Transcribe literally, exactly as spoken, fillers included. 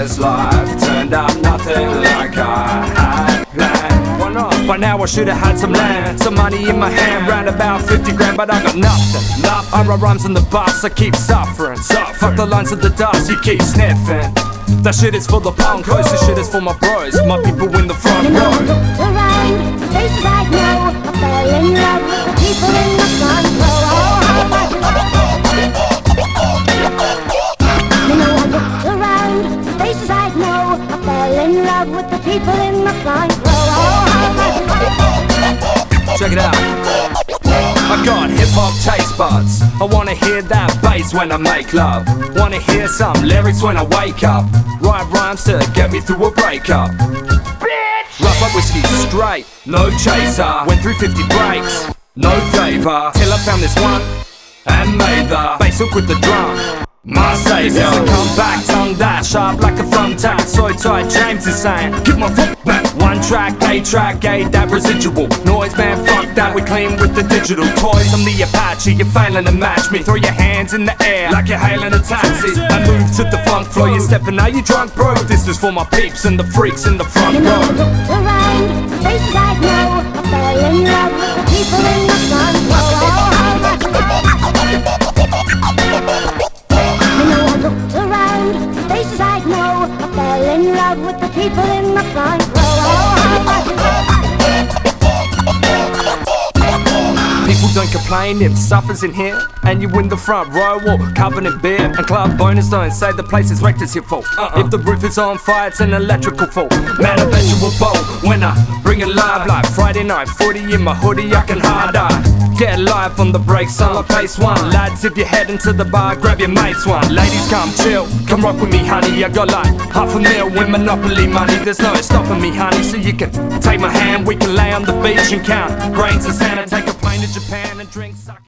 this life turned out nothing like I had planned. Why not? By now I should've had some land, some money in my hand, round about fifty grand, but I got nothing. Nothing. I write rhymes on the bus, I keep suffering. suffering. Fuck the lines of the dust, you keep sniffing. That shit is for the punkos, this shit is for my bros, my people in the front row. You know, I looked around, the faces I know, I fell in love with the people in the front row. You know, I looked around, the faces I know, I fell in love with the people in the front row. Check it out. I got hip-hop taste buds, I wanna hear that bass when I make love. Wanna hear some lyrics when I wake up. Write rhymes to get me through a breakup. Bitch! Rough up whiskey straight, no chaser. Went through fifty breaks, no flavor, till I found this one and made the bass hook with the drum. My savior. It's a comeback, tongue that sharp like a thumbtack. So tight, James is saying, give my foot back. One track, A track, A that residual noise, man, fuck that, we clean with the digital toys. I'm the Apache, you're failing to match me. Throw your hands in the air like you're hailing a taxi. I move to the funk floor, you're stepping out, you drunk bro. This is for my peeps and the freaks in the front row. You know, I row. looked around, the faces I know, I fell in love with the people in the front row. You know, I looked around, the faces I know, I fell in love with the people in the front row. People don't complain if suffers in here, and you in the front row or covered in beer. And club bonus don't say the place is wrecked, it's your fault. uh-uh. If the roof is on fire, it's an electrical fault. Man, I bet you a bolt when I bring it live. Like Friday night footy in my hoodie, I can hard eye. Get live on the breaks, on like pace one. Lads, if you're heading to the bar, grab your mates one. Ladies, come chill, come rock with me, honey. I got like half a mil with Monopoly money. There's no stopping me, honey, so you can take my hand. We can lay on the beach and count grains of sand and take a plane to Japan and drink sake.